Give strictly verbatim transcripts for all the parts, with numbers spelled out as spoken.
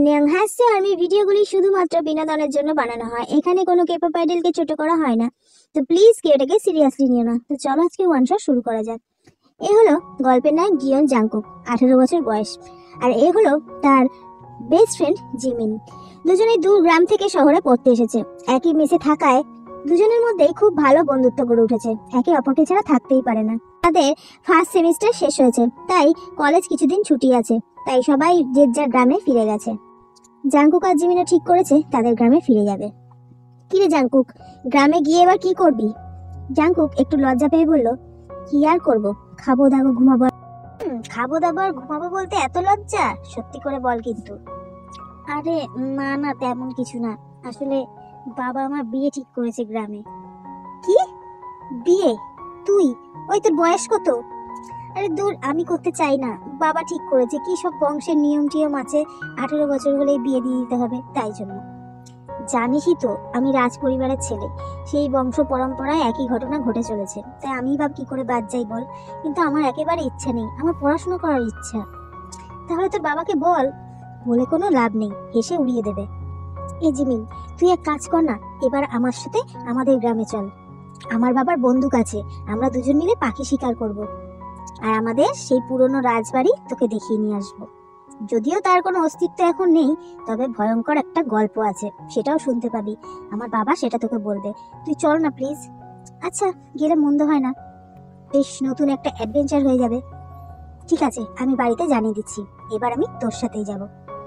হাস্য আর্মি ভিডিওগুলি শুধুমাত্র বিনোদনের জন্য বানানো হয়। এখানে কোনো কেপপ আইডলকে ছোট করা হয় না, তো প্লিজ কেউ এটাকে সিরিয়াসলি নিও না। তো চলো আজকে ওয়ান শট শুরু করা যাক। এ হলো গল্পের নায়ক জিয়ন জাংকুক, আঠেরো বছর বয়স, আর এ হলো তার বেস্ট ফ্রেন্ড জিমিন। দুজনেই দূর গ্রাম থেকে শহরে পড়তে এসেছে। একই মেসে থাকায় দুজনের মধ্যেই খুব ভালো বন্ধুত্ব গড়ে উঠেছে, একে অপরকে ছাড়া থাকতেই পারে না। তাদের ফার্স্ট সেমিস্টার শেষ হয়েছে, তাই কলেজ কিছুদিন ছুটি আছে, তাই সবাই যে যার গ্রামে ফিরে গেছে। জাংকুক আর জিমিনও ঠিক করেছে তাদের গ্রামে ফিরে যাবে। কিরে জাংকুক, গ্রামে গিয়ে এবার কি করবি? জাংকুক একটু লজ্জা পেয়ে বলল, কি আর করব, খাবো দাবো ঘুমাবো। খাবো দাবো আর ঘুমাবো বলতে এত লজ্জা? সত্যি করে বল কিন্তু। আরে না না, তেমন কিছু না, আসলে বাবা আমার বিয়ে ঠিক করেছে গ্রামে। কি বিয়ে? তুই? ওই তোর বয়স কত? আরে দূর, আমি করতে চাই না, বাবা ঠিক করেছে। কি সব বংশের নিয়ম টিয়ম আছে, আঠেরো বছর হলেই বিয়ে দিয়ে দিতে হবে, তাই জন্য। জানিসই তো আমি রাজ পরিবারের ছেলে, সেই বংশ পরম্পরায় একই ঘটনা ঘটে চলেছে, তাই আমি ভাব কি করে বাদ যাই বল। কিন্তু আমার একেবারে ইচ্ছা নেই, আমার পড়াশোনা করার ইচ্ছা। তাহলে তোর বাবাকে বল। বলে কোনো লাভ নেই, হেসে উড়িয়ে দেবে। এই জিমিন, তুই এক কাজ কর না, এবার আমার সাথে আমাদের গ্রামে চল। আমার বাবার বন্দুক আছে, আমরা দুজন মিলে পাখি শিকার করব, আর আমাদের সেই পুরনো রাজবাড়ি তোকে দেখিয়ে নিয়ে আসবো। যদিও তার কোনো অস্তিত্ব এখন নেই, তবে ভয়ঙ্কর একটা গল্প আছে, সেটাও শুনতে পাবি। আমার বাবা সেটা তোকে বলবে। তুই চল না প্লিজ। আচ্ছা, গেলে মন্দ হয় না, বেশ নতুন একটা অ্যাডভেঞ্চার হয়ে যাবে। ঠিক আছে, আমি বাড়িতে জানিয়ে দিচ্ছি, এবার আমি তোর সাথেই যাব।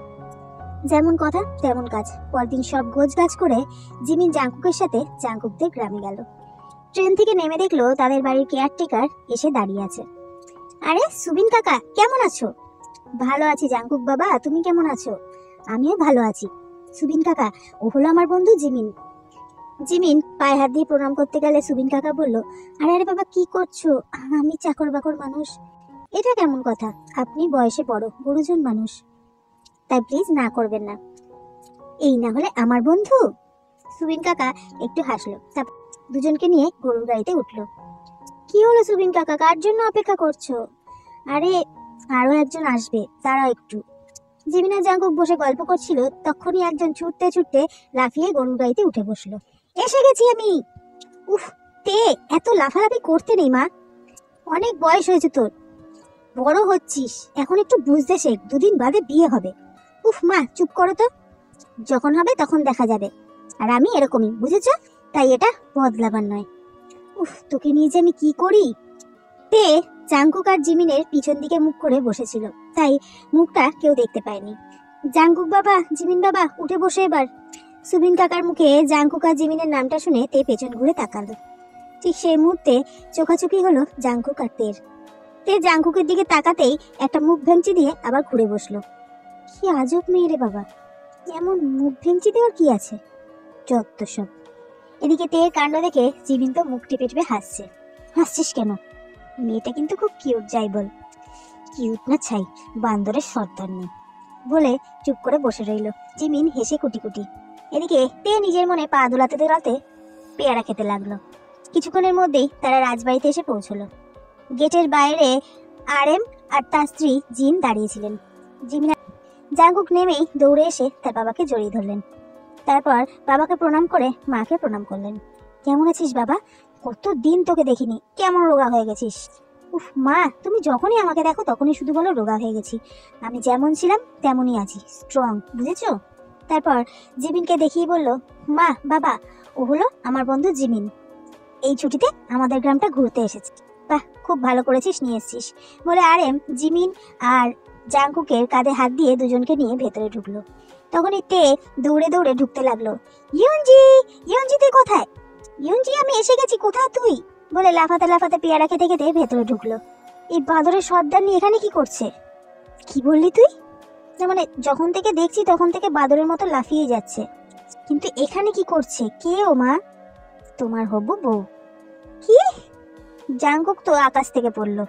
যেমন কথা তেমন কাজ। পরদিন সব গোছগাছ করে জিমিন জাংকুকের সাথে জাংকুকদের গ্রামে গেল। ট্রেন থেকে নেমে দেখলো তাদের বাড়ির কেয়ারটেকার এসে দাঁড়িয়ে আছে। আরে সুবিন কাকা, কেমন আছো? ভালো আছি জাংকুক বাবা, তুমি কেমন আছো? আমিও ভালো আছি। সুবিন কাকা, ও হলো আমার বন্ধু জিমিন। জিমিন পায়ে হাত দিয়ে প্রণাম করতে গেলে সুবিন কাকা বলল, আরে আরে বাবা, কি করছো? আমি চাকর বাকর মানুষ। এটা কেমন কথা? আপনি বয়সে বড়, গুরুজন মানুষ, তাই প্লিজ না করবেন না। এই না হলে আমার বন্ধু। সুবিন কাকা একটু হাসলো, তারপর দুজনকে নিয়ে গরুর গাড়িতে উঠলো। কি হলো সুবিন কাকা, কার জন্য অপেক্ষা করছো? আরে আরো একজন আসবে, তারাও একটু। জিমিন আর জাংকুক বসে গল্প করছিল, তখনই একজন ছুটতে ছুটতে লাফিয়ে গরুর গাড়িতে উঠে বসলো। এসে গেছি আমি। উফ, তে এত লাফালাফি করতে নেই মা, অনেক বয়স হয়েছে তোর, বড় হচ্ছিস, এখন একটু বুঝতে শেখ, দুদিন বাদে বিয়ে হবে। উফ মা, চুপ করো তো, যখন হবে তখন দেখা যাবে। আর আমি এরকমই, বুঝেছ, তাই এটা বদলাবার নয়। উফ, তোকে নিয়ে যে আমি কি করি। তে জাংকুক আর জিমিনের পিছন দিকে মুখ করে বসেছিল, তাই মুখটা কেউ দেখতে পায়নি। জাংকুক বাবা, জিমিন বাবা, উঠে বসে এবার। সুবিন কাকার মুখে জাংকুক আর জিমিনের নামটা শুনে তে পেছন ঘুরে তাকালো। ঠিক সেই মুহূর্তে চোখাচোখি হলো জাংকুক আর তের। তে জাংকুকের দিকে তাকাতেই একটা মুখ ভেঙচি দিয়ে আবার ঘুরে বসলো। কি আজব মেয়ে রে বাবা, এমন মুখ ভেঙচি দেওয়ার কি আছে, যত সব। এদিকে তের কাণ্ড দেখে জিমিন তো মুখ টিপে টিপে হাসছে। হাসছিস কেন? মেয়েটা কিন্তু খুব কিউট, যাই বল। কিউট না ছাই, বান্দরের সর্দার নেই বলে চুপ করে বসে রইল। জিমিন হেসে কুটি কুটি। এদিকে তে নিজের মনে পা দোলাতে দোলাতে পেয়ারা খেতে লাগলো। কিছুক্ষণের মধ্যেই তারা রাজবাড়িতে এসে পৌঁছলো। গেটের বাইরে আরএম আর তার স্ত্রী জিন দাঁড়িয়েছিলেন। জিমিন জাংকুক নেমেই দৌড়ে এসে তার বাবাকে জড়িয়ে ধরলেন। তারপর বাবাকে প্রণাম করে মাকে প্রণাম করলেন। কেমন আছিস বাবা? কতদিন তোকে দেখিনি, কেমন রোগা হয়ে গেছিস? উফ মা, তুমি যখনই আমাকে দেখো তখনই শুধু বলো রোগা হয়ে গেছি। আমি যেমন ছিলাম তেমনই আছি, স্ট্রং, বুঝেছো? তারপর জিমিনকে দেখিয়ে বলল, মা বাবা, ও হলো আমার বন্ধু জিমিন, এই ছুটিতে আমাদের গ্রামটা ঘুরতে এসেছে। বাহ, খুব ভালো করেছিস, নিয়ে এসেছিস বলে আরএম জিমিন আর জাংকুকের কাঁধে হাত দিয়ে দুজনকে নিয়ে ভেতরে ঢুকলো। তখনই তে দৌড়ে দৌড়ে ঢুকতে লাগলো। ইয়নজি, ইয়নজি তুই কোথায়? ইয়নজি, আমি এসে গেছি, কোথায় তুই? বলে লাফাতে লাফাতে পেয়ারা খেতে খেতে ভেতরে ঢুকলো। এই বাঁদরের সর্দার নিয়ে এখানে কি করছে? কি বললি তুই? না মানে, যখন থেকে দেখছি তখন থেকে বাঁদরের মতো লাফিয়ে যাচ্ছে, কিন্তু এখানে কি করছে? কে ও মা? তোমার হবু বউ। কি? জাংকুক তো আকাশ থেকে পড়লো।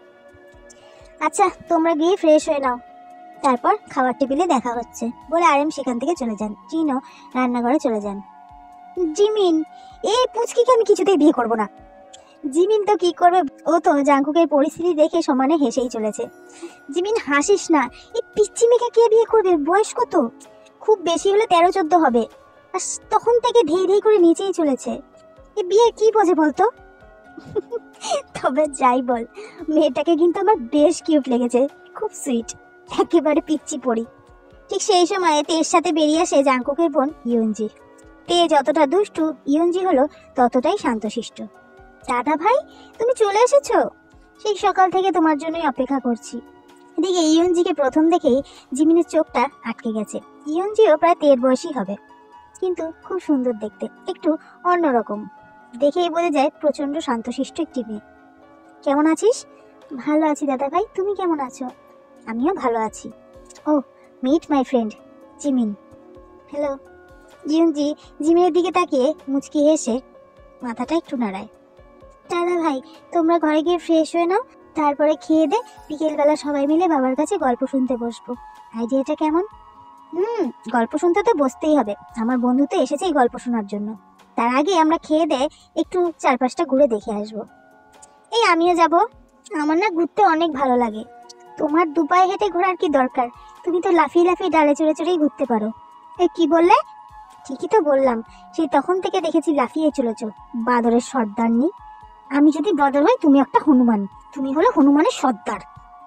আচ্ছা, তোমরা গিয়ে ফ্রেশ হয়ে নাও, তারপর খাবার টেবিলে দেখা হচ্ছে বলে আরএম সেখান থেকে চলে যান। জিনও রান্নাঘরে চলে যান। জিমিন, এই পুচকিকে আমি কিছুতেই বিয়ে করব না। জিমিন তো কি করবে, ও তো জাঙ্কুকের পরিস্থিতি দেখে সমানে হেসেই চলেছে। জিমিন হাসিস না, এই পিচ্চি মেয়েকে কে বিয়ে করবে? বয়স কত? খুব বেশি হলে তেরো চোদ্দ হবে, আর তখন থেকে ধেই ধেই করে নিচেই চলেছে। এ বিয়ে কি বোঝে বলতো? তবে যাই বল, মেয়েটাকে কিন্তু আমার বেশ কিউট লেগেছে, খুব সুইট, একেবারে পিচ্চি পড়ি। ঠিক সেই সময় তের সাথে বেরিয়ে আসে জাঙ্কুকের বোন ইয়ঞ্জি। তে যতটা দুষ্টু, ইয়ঞ্জি হলো ততটাই শান্তশিষ্ট। দাদা ভাই, তুমি চলে এসেছো? সেই সকাল থেকে তোমার জন্যই অপেক্ষা করছি। এদিকে ইয়ঞ্জিকে প্রথম দেখেই জিমিনের চোখটা আটকে গেছে। ইয়ঞ্জিও প্রায় তের বয়সী হবে, কিন্তু খুব সুন্দর দেখতে, একটু অন্যরকম। দেখেই বোঝা যায় প্রচন্ড শান্তশিষ্ট একটি মেয়ে। কেমন আছিস? ভালো আছি দাদা ভাই, তুমি কেমন আছো? আমিও ভালো আছি। ও, meet my friend Jimin. Hello. Yeonji জিমিনের দিকে তাকিয়ে মুচকি হেসে মাথাটা একটু নাড়ায়। দাদা ভাই, তোমরা ঘরে গিয়ে ফ্রেশ হয়ে নাও, তারপরে খেয়ে দে বিকেলবেলা সবাই মিলে বাবার কাছে গল্প শুনতে বসবো। আইডিয়াটা কেমন? হুম, গল্প শুনতে তো বসতেই হবে, আমার বন্ধু তো এসেছেই গল্প শোনার জন্য। তার আগে আমরা খেয়ে দে একটু চারপাশটা ঘুরে দেখে আসবো। এই আমিও যাব, আমার না ঘুরতে অনেক ভালো লাগে। তোমার দুপায়ে হেঁটে ঘোরার কি দরকার, তুমি তো লাফিয়ে লাফিয়ে ডালে চড়ে চড়েই ঘুরতে পারো। এই কি বললে? ঠিকই তো বললাম, সেই তখন থেকে দেখেছি লাফিয়ে চলেছ, বাদরের সর্দারনি। আমি যদি বাদর হই, তুমি একটা হনুমান, তুমি হলো হনুমানের সর্দার।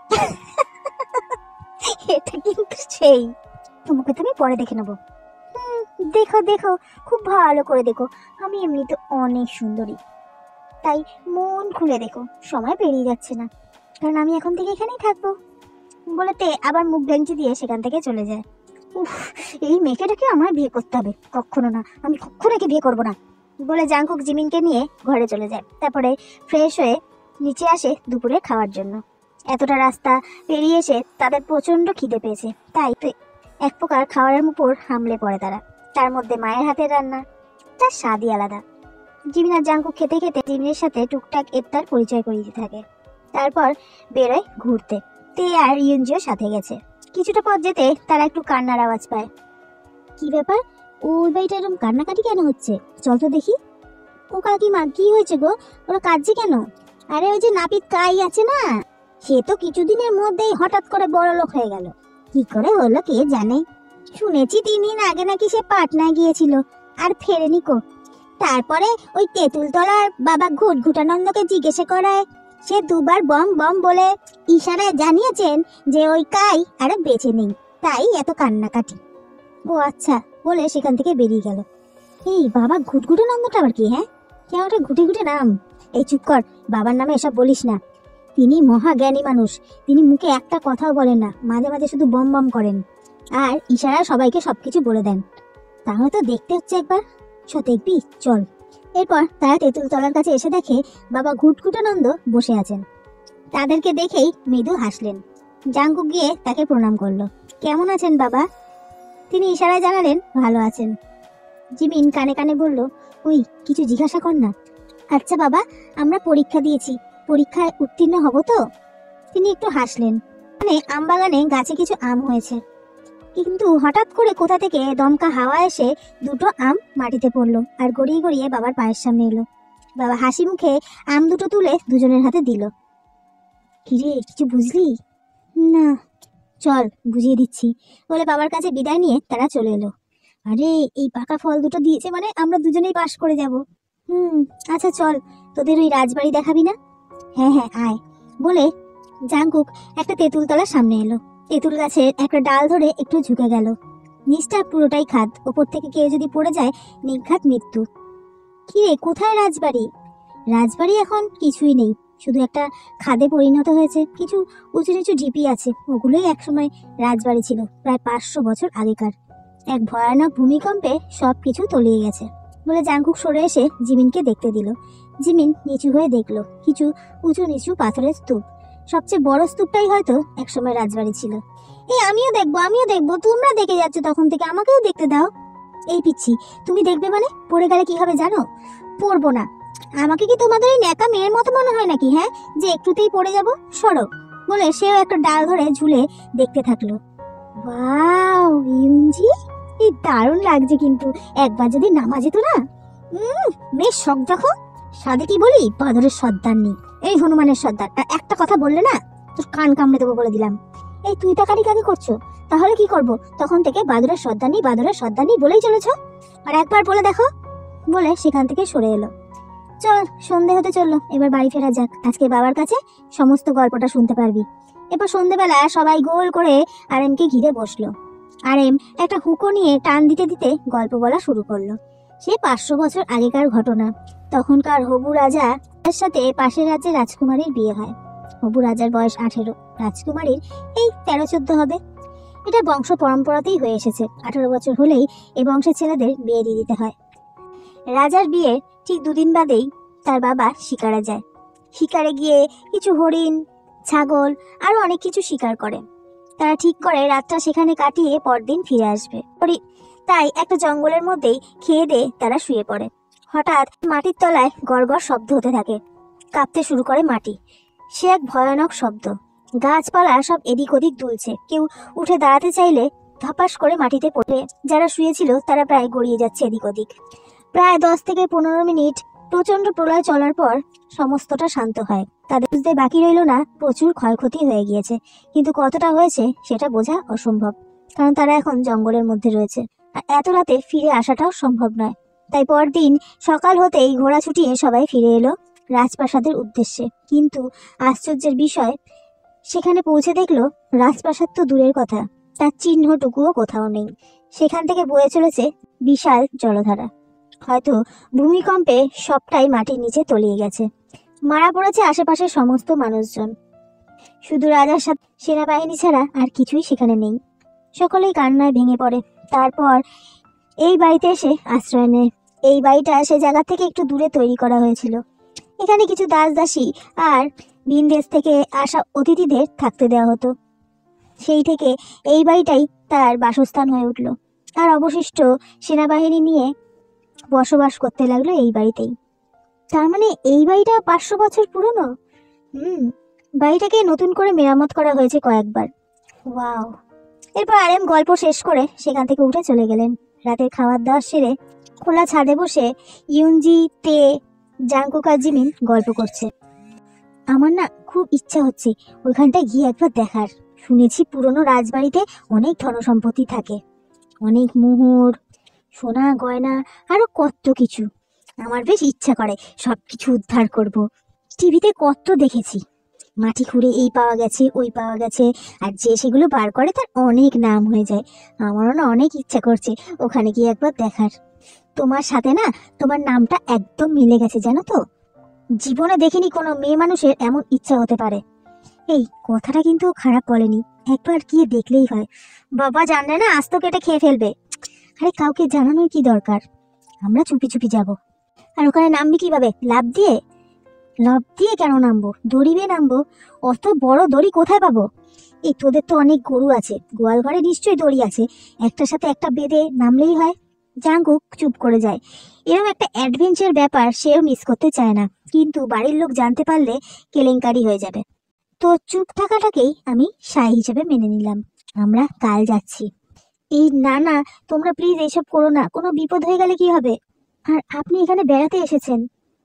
এটা কিন্তু সেই, তোমাকে তুমি পরে দেখে নেবো। হুম, দেখো দেখো, খুব ভালো করে দেখো, আমি এমনি তো অনেক সুন্দরী, তাই মন খুলে দেখো, সময় পেরিয়ে যাচ্ছে না, কারণ আমি এখন থেকে এখানেই থাকবো। বলেতে আবার মুখ ভেঙচি দিয়ে সেখান থেকে চলে যায়। উফ, এই মেয়েটাকে আমার বিয়ে করতে হবে, কখনো না, আমি কখনো একে বিয়ে করবো না বলে জাঙ্কুক জিমিনকে নিয়ে ঘরে চলে যায়। তারপরে ফ্রেশ হয়ে নিচে আসে দুপুরে খাওয়ার জন্য। এতটা রাস্তা পেরিয়ে এসে তাদের প্রচন্ড খিদে পেয়েছে, তাই এক প্রকার খাওয়ারের উপর হামলে পড়ে তারা। তার মধ্যে মায়ের হাতের রান্না, তার স্বাদই আলাদা। জিমিন আর জাঙ্কুক খেতে খেতে জিমিনের সাথে টুকটাক এফতার পরিচয় করিয়ে দিতে থাকে। তারপর বেরোয় ঘুরতে। তে আর ইয়ঞ্জিও সাথে গেছে। কিছুটা পথ যেতে তারা একটু কান্নার আওয়াজ পায়। কি ব্যাপার, ওই বাড়িটা এরকম কান্নাকাটি কেন হচ্ছে? চল তো দেখি। ও কাকিমা, কি হয়েছে গো? ওরা কাঁদছে কেন? আরে ওই যে নাপিত কাই আছে না, সে তো কিছুদিনের মধ্যেই হঠাৎ করে বড় লোক হয়ে গেল। কি করে হলো কে জানে, শুনেছি তিন দিন আগে নাকি সে পাটনায় গিয়েছিল আর ফেরেনি কো। তারপরে ওই তেঁতুলতলার বাবা ঘুটঘুটানন্দকে জিজ্ঞেসে করায় সে দুবার বম বম বলে ইশারায় জানিয়েছেন যে ওই কাই আরে বেঁচে নেই, তাই এত কান্নাকাটি। ও আচ্ছা বলে সেখান থেকে বেরিয়ে গেল। এই বাবা ঘুটঘুটানন্দটা আবার কি? হ্যাঁ, কেন ওটা ঘুটে ঘুটে নাম? এই চুপ কর, বাবার নামে এসব বলিস না। তিনি মহাজ্ঞানী মানুষ, তিনি মুখে একটা কথাও বলেন না, মাঝে মাঝে শুধু বম বম করেন আর ইশারায় সবাইকে সবকিছু বলে দেন। তাহলে তো দেখতে হচ্ছে একবার, চ দেখবি, চল। এরপর তারা তেঁতুলতলার কাছে এসে দেখে বাবা ঘুটঘুটানন্দ বসে আছেন। তাদেরকে দেখেই মৃদু হাসলেন। জাঙ্কুক গিয়ে তাকে প্রণাম করলো। কেমন আছেন বাবা? তিনি ইশারায় জানালেন ভালো আছেন। জিমিন কানে কানে বলল, ওই কিছু জিজ্ঞাসা কর না। আচ্ছা বাবা, আমরা পরীক্ষা দিয়েছি, পরীক্ষায় উত্তীর্ণ হব তো? তিনি একটু হাসলেন। মানে আম বাগানে গাছে কিছু আম হয়েছে, কিন্তু হঠাৎ করে কোথা থেকে দমকা হাওয়া এসে দুটো আম মাটিতে পড়লো আর গড়িয়ে গড়িয়ে বাবার পায়ের সামনে এলো। বাবা হাসি মুখে আম দুটো তুলে দুজনের হাতে দিল। কিরে, কিছু বুঝলি না? চল বুঝিয়ে দিচ্ছি বলে বাবার কাছে বিদায় নিয়ে তারা চলে এলো। আরে এই পাকা ফল দুটো দিয়েছে মানে আমরা দুজনেই পাশ করে যাব। হুম, আচ্ছা চল, তোদের ওই রাজবাড়ি দেখাবি না? হ্যাঁ হ্যাঁ আয় বলে জাঙ্কুক একটা তেঁতুল তলার সামনে এলো। তেঁতুল গাছের একটা ডাল ধরে একটু ঝুঁকে গেল। নিচটা পুরোটাই খাদ, ওপর থেকে কেউ যদি পড়ে যায় নির্ঘাত মৃত্যু। কি রে, কোথায় রাজবাড়ি? রাজবাড়ি এখন কিছুই নেই, শুধু একটা খাদে পরিণত হয়েছে। কিছু উঁচু নিচু ঢিপি আছে, ওগুলোই একসময় রাজবাড়ি ছিল, প্রায় পাঁচশো বছর আগেকার। এক ভয়ানক ভূমিকম্পে সব কিছু তলিয়ে গেছে বলে জাঙ্কুক সরে এসে জিমিনকে দেখতে দিল। জিমিন নিচু হয়ে দেখলো কিছু উঁচু নিচু পাথরের স্তূপ। সবচেয়ে বড় স্তূপটাই হয়তো একসময় রাজবাড়ি ছিল। এই আমিও দেখবো, আমিও দেখবো, তোমরা দেখে যাচ্ছ তখন থেকে, আমাকেও দেখতে দাও। এই পিচ্ছি, তুমি দেখবে মানে? পড়ে গেলে কি হবে জানো? পড়বো না। আমাকে কি তোমাদের এই ন্যাকা মেয়ের মতো মনে হয় নাকি, হ্যাঁ, যে একটুতেই পড়ে যাব? সরো বলে সেও একটা ডাল ধরে ঝুলে দেখতে থাকলো। ওয়াও ইয়ঞ্জি, এই দারুণ লাগছে, কিন্তু একবার যদি নামা যেত না। উম বেশ শখ দেখো, সাধে কি বলি, বাদরের সর্দার নেই। এই হনুমানের সর্দার, আর একটা কথা বললে না তোর কান কামড়ে দেবো বলে দিলাম। এই তুই তাকারি কাকে করছো? তাহলে কি করব? তখন থেকে বাদরের সর্দার নেই, বাদরের সর্দার নেই বলেই চলেছ। আর একবার বলে দেখো। বলে সেখান থেকে সরে এলো। চল, সন্ধে হতে চললো, এবার বাড়ি ফেরা যাক। আজকে বাবার কাছে সমস্ত গল্পটা শুনতে পারবি। এবার সন্ধেবেলা সবাই গোল করে আরএমকে ঘিরে বসলো। আরএম একটা হুকো নিয়ে টান দিতে দিতে গল্প বলা শুরু করলো। সে পাঁচশো বছর আগেকার ঘটনা। তখনকার হবু রাজা এর সাথে পাশের রাজ্যের রাজকুমারীর বিয়ে হয়। হবু রাজার বয়স আঠেরো, রাজকুমারীর এই তেরো চোদ্দ হবে। এটা বংশ পরম্পরাতেই হয়ে এসেছে। আঠারো বছর হলেই এই বংশের ছেলেদের বিয়ে দিয়ে দিতে হয়। রাজার বিয়ে ঠিক দুদিন বাদেই তার বাবা শিকারে যায়। শিকারে গিয়ে কিছু হরিণ, ছাগল আরো অনেক কিছু শিকার করে। তারা ঠিক করে রাতটা সেখানে কাটিয়ে পরদিন ফিরে আসবে। তাই একটা জঙ্গলের মধ্যেই খেয়ে দিয়ে তারা শুয়ে পড়ে। হঠাৎ মাটির তলায় গড়গড় শব্দ হতে থাকে। কাঁপতে শুরু করে মাটি। সে এক ভয়ানক শব্দ। গাছপালা সব এদিক ওদিক দুলছে। কেউ উঠে দাঁড়াতে চাইলে ধপাস করে মাটিতে পড়ে যারা শুয়েছিল তারা প্রায় গড়িয়ে যাচ্ছে এদিক ওদিক। প্রায় দশ থেকে পনেরো মিনিট প্রচন্ড প্রলয় চলার পর সমস্তটা শান্ত হয়। তাদের বুঝতে বাকি রইল না প্রচুর ক্ষয়ক্ষতি হয়ে গিয়েছে, কিন্তু কতটা হয়েছে সেটা বোঝা অসম্ভব, কারণ তারা এখন জঙ্গলের মধ্যে রয়েছে আর এত রাতে ফিরে আসাটাও সম্ভব নয়। তাই পরদিন সকাল হতেই ঘোড়া ছুটিয়ে সবাই ফিরে এলো রাজপ্রাসাদের উদ্দেশ্যে। কিন্তু আশ্চর্যের বিষয়, সেখানে পৌঁছে দেখলো রাজপ্রাসাদ তো দূরের কথা, তার চিহ্নটুকুও কোথাও নেই। সেখান থেকে বয়ে চলেছে বিশাল জলধারা। হয়তো ভূমিকম্পে সবটাই মাটির নিচে তলিয়ে গেছে। মারা পড়েছে আশেপাশের সমস্ত মানুষজন। শুধু রাজার সাথে সেনাবাহিনী ছাড়া আর কিছুই সেখানে নেই। সকলেই কান্নায় ভেঙে পড়ে। তারপর এই বাড়িতে এসে আশ্রয় নেয়। এই বাড়িটা সে জায়গা থেকে একটু দূরে তৈরি করা হয়েছিল। এখানে কিছু দাস দাসী আর ভিন দেশ থেকে আসা অতিথিদের থাকতে দেওয়া হতো। সেই থেকে এই বাড়িটাই তার বাসস্থান হয়ে উঠল। আর অবশিষ্ট সেনাবাহিনী নিয়ে বসবাস করতে লাগলো এই বাড়িতেই। তার মানে এই বাড়িটা পাঁচশো বছর পুরনো। হুম বাড়িটাকে নতুন করে মেরামত করা হয়েছে কয়েকবার। ওয়াও। এরপর আরএম গল্প শেষ করে সেখান থেকে উঠে চলে গেলেন। রাতের খাওয়ার দাওয়ার সেরে খোলা ছাদে বসে ইউনজি, তে, জাংকুক আর জিমিন গল্প করছে। আমার না খুব ইচ্ছা হচ্ছে ওইখানটায় গিয়ে একবার দেখার। শুনেছি পুরনো রাজবাড়িতে অনেক ধনসম্পত্তি থাকে, অনেক মোহর, সোনা গয়না, আরো কত কিছু। আমার বেশ ইচ্ছা করে সবকিছু উদ্ধার করব। টিভিতে কত দেখেছি, মাটি খুঁড়ে এই পাওয়া গেছে ওই পাওয়া গেছে, আর যে সেগুলো বার করে তার অনেক নাম হয়ে যায়। আমারও না অনেক ইচ্ছা করছে ওখানে গিয়ে একবার দেখার। তোমার সাথে না তোমার নামটা একদম মিলে গেছে জানো তো। জীবনে দেখিনি কোনো মেয়ে মানুষের এমন ইচ্ছা হতে পারে। এই কথাটা কিন্তু খারাপ বলেনি, একবার গিয়ে দেখলেই হয়। বাবা জানলে না আজ তো কেটে খেয়ে ফেলবে। আরে কাউকে জানানোর কি দরকার, আমরা চুপি চুপি যাব। আর ওখানে নামবি কিভাবে? লাফ দিয়ে? লাফ দিয়ে কেন নামবো? দড়ি বেয়ে নামবো। অত বড় দড়ি কোথায় পাবো? এই তোদের তো অনেক গরু আছে, গোয়াল ঘরে নিশ্চয়ই দড়ি আছে, একটার সাথে একটা বেঁধে নামলেই হয়। জাঙ্কুক চুপ করে যায়। এরকম একটা অ্যাডভেঞ্চার ব্যাপার সেও মিস করতে চায় না, কিন্তু বাড়ির লোক জানতে পারলে কেলেঙ্কারি হয়ে যাবে। তো চুপ থাকাটাকেই আমি সাই হিসেবে মেনে নিলাম। আমরা কাল যাচ্ছি। এই না না, তোমরা প্লিজ এইসব করো না, কোনো বিপদ হয়ে গেলে কি হবে? আর আপনি এখানে বেড়াতে এসেছেন,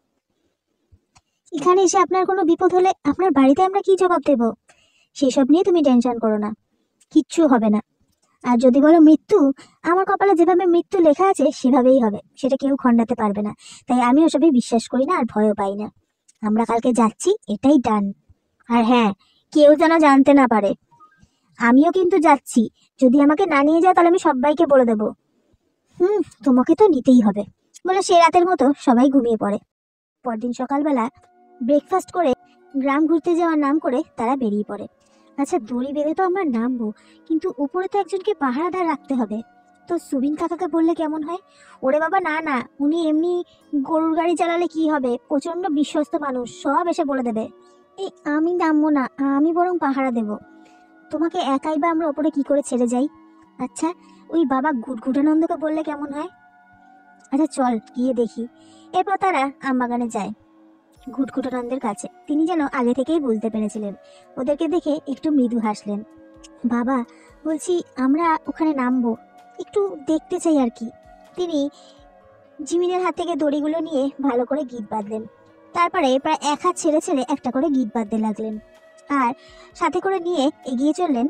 এখানে এসে আপনার কোনো বিপদ হলে আপনার বাড়িতে আমরা কি জবাব দেব? সেসব নিয়ে তুমি টেনশন করো না, কিচ্ছু হবে না। আর যদি বলো মৃত্যু, আমার কপালে যেভাবে মৃত্যু লেখা আছে সেভাবেই হবে, সেটা কেউ খণ্ডাতে পারবে না। তাই আমি ওসবে বিশ্বাস করি না আর ভয়ও পাই না। আমরা কালকে যাচ্ছি, এটাই ডান। আর হ্যাঁ, কেউ যেন জানতে না পারে। আমিও কিন্তু যাচ্ছি, যদি আমাকে না নিয়ে যায় তাহলে আমি সবাইকে বলে দেবো। হুম তোমাকে তো নিতেই হবে। বলে সে রাতের মতো সবাই ঘুমিয়ে পড়ে। পরদিন সকালবেলা ব্রেকফাস্ট করে গ্রাম ঘুরতে যাওয়ার নাম করে তারা বেরিয়ে পড়ে। আচ্ছা দড়ি বেঁধে তো আমরা নামবো, কিন্তু উপরে তো একজনকে পাহারাদার রাখতে হবে। তো সুবিন কাকাকে বললে কেমন হয়? ওরে বাবা না না, উনি এমনি গরুর গাড়ি চালালে কি হবে, প্রচন্ড বিশ্বস্ত মানুষ, সব এসে বলে দেবে। এই আমি নামবো না, আমি বরং পাহারা দেব। তোমাকে একাই বা আমরা ওপরে কি করে ছেড়ে যাই? আচ্ছা ওই বাবা গুটগুটানন্দকে বললে কেমন হয়? আচ্ছা চল গিয়ে দেখি। এরপর তারা আমবাগানে যায় ঘুটঘুটানন্দের কাছে। তিনি যেন আগে থেকেই বুঝতে পেরেছিলেন। ওদেরকে দেখে একটু মৃদু হাসলেন। বাবা বলছি আমরা ওখানে নামবো, একটু দেখতে চাই আর কি। তিনি জিমিনের হাত থেকে দড়িগুলো নিয়ে ভালো করে গিট বাঁধলেন। তারপরে প্রায় এক হাত ছেড়ে ছেড়ে একটা করে গিট বাঁধতে লাগলেন, আর সাথে করে নিয়ে এগিয়ে চললেন